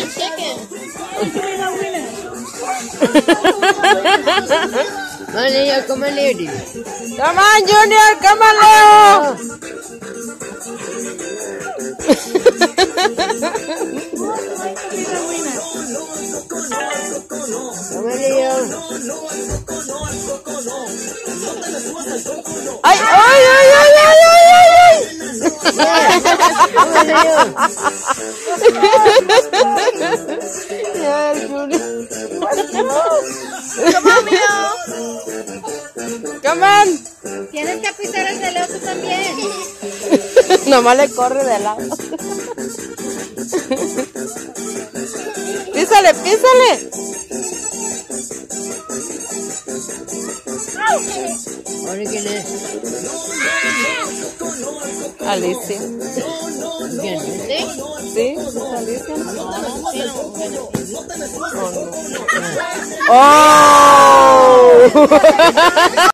Vale, ya come Lady. Come on, Junior, come on, Leo. Come Leo. Ay, ay, ay, ay, ay, ay, ay. Come Leo. Yeah, Junior. Come on, Leo. Come on. Tienes que pisar el de Leo tú también. Nomás le corre de lado. Písale, písale. ¿Ahora quién es? Alicia. ¿Quién? ¿Sí? ¿Es Alicia? Oh, no. ¡Oh!